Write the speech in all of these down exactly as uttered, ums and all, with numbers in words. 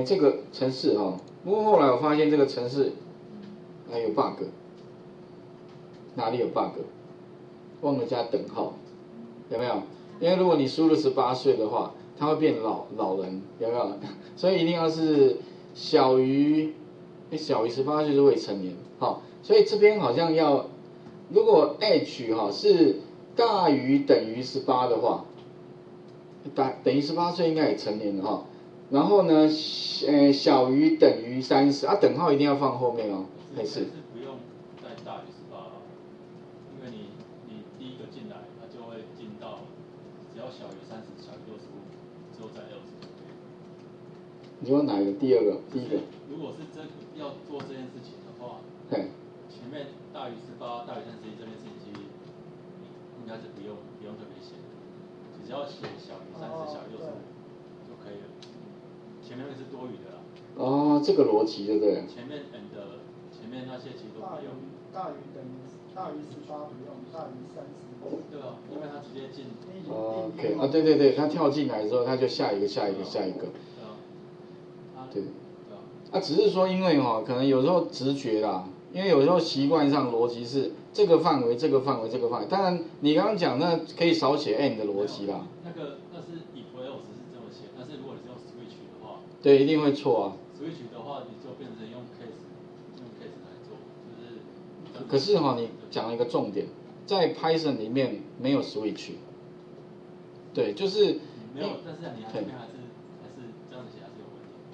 这个程式哈、哦，不过后来我发现这个程式还有 bug， 哪里有 bug？ 忘了加等号，有没有？因为如果你输入十八岁的话，它会变老老人，有没有？所以一定要是小于，小于十八岁是未成年，好，所以这边好像要，如果 H 哈是大于等于十八的话，大等于十八岁应该也成年了哈。然后呢，呃，小于等于三十啊，等号一定要放后面哦，还是？ 是不用再大于十八了，因为你你第一个进来，它就会进到只要小于三十，小于六十五，之后再 else 就可以。 你说哪一个？第二个，第一个。 如果是这要做这件事情的话， 嘿， 前面大于十八、大于三十一这件事情，其实应该是不用不用特别写，只要写小于三十、小于六十五就可以了。前面那是多余的啦。 哦，这个逻辑对不对？ 前面 and 前面那些其实都不用。 大于等于大于十八不用，大于三十。 对啊，因为它直接进。 哦 ，OK 啊，对对对，它跳进来之后，它就下一个下一个下一个。 对啊。 对。 对啊。 啊，只是说因为哈、哦，可能有时候直觉啦，因为有时候习惯上逻辑是这个范围、这个范围、这个范围。当然，你刚刚讲那可以少写 and 的逻辑啦。 那个那是 if else 是这么写，但是如果你是用 switch 的话， 对，一定会错啊。 switch 的话，你就变成用 case 用 case 来做，就是。 可是哈、哦，你讲了一个重点，在 Python 里面没有 switch。对，就是。 没有，但是你还是还是还是这样子写还是有问题。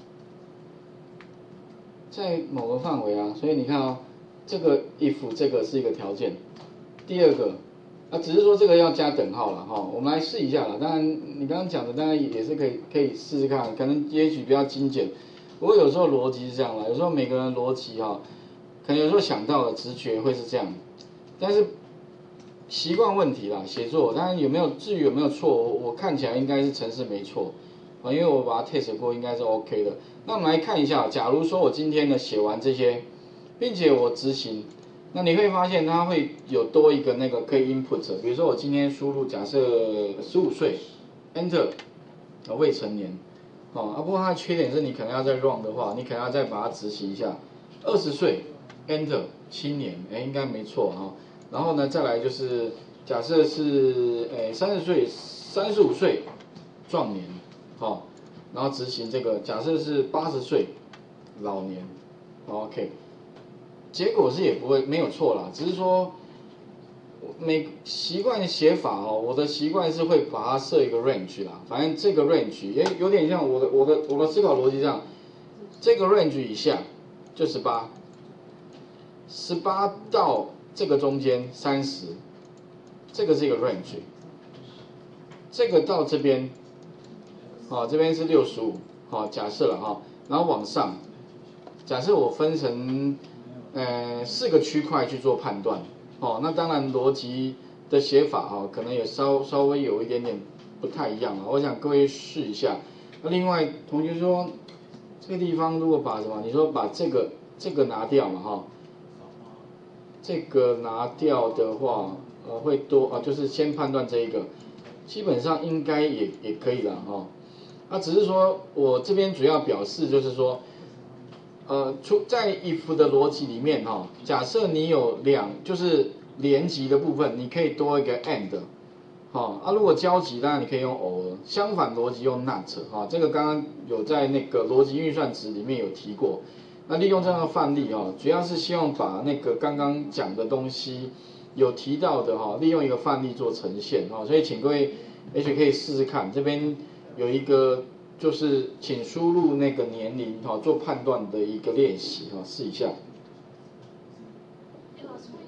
在某个范围啊，所以你看哦，这个 if 这个是一个条件，第二个啊，只是说这个要加等号了哈、哦，我们来试一下啦。当然，你刚刚讲的当然也是可以可以试试看，可能也许比较精简。不过有时候逻辑是这样啦，有时候每个人逻辑哈，可能有时候想到的直觉会是这样，但是习惯问题啦，写作当然有没有至于有没有错，我我看起来应该是程式没错啊，因为我把它 test 过，应该是 OK 的。那我们来看一下，假如说我今天呢写完这些，并且我执行，那你会发现它会有多一个那个可以 input， 比如说我今天输入假设十五岁 ，enter， 啊未成年，哦啊不过它的缺点是你可能要再 run 的话，你可能要再把它执行一下，二十岁 enter 青年，哎应该没错哈、哦。然后呢再来就是假设是诶三十岁三十五岁壮年，好、哦。然后执行这个，假设是八十岁老年 ，OK， 结果是也不会没有错啦，只是说每习惯写法哦，我的习惯是会把它设一个 range 啦，反正这个 range 也有点像我的我的我的思考逻辑上，这个 range 以下就十八，十八到这个中间三十，这个是一个 range， 这个到这边。好、哦，这边是六十五，好，假设了哈、哦，然后往上，假设我分成呃四个区块去做判断，哦，那当然逻辑的写法哈、哦，可能也稍稍微有一点点不太一样啊，我想各位试一下。那另外同学说，这个地方如果把什么，你说把这个这个拿掉嘛哈、哦，这个拿掉的话，呃会多啊，就是先判断这一个，基本上应该也也可以了哈。哦那、啊、只是说，我这边主要表示就是说，呃，出在 if 的逻辑里面哈、哦，假设你有两就是连级的部分，你可以多一个 and， 好、哦，啊，如果交集当然你可以用 or， 相反逻辑用 not， 哈、哦，这个刚刚有在那个逻辑运算值里面有提过。那利用这样的范例哦，主要是希望把那个刚刚讲的东西有提到的哈、哦，利用一个范例做呈现哈、哦，所以请各位也许可以试试看这边。有一个就是请输入那个年龄哈，做判断的一个练习哈，试一下。 哎，老师，为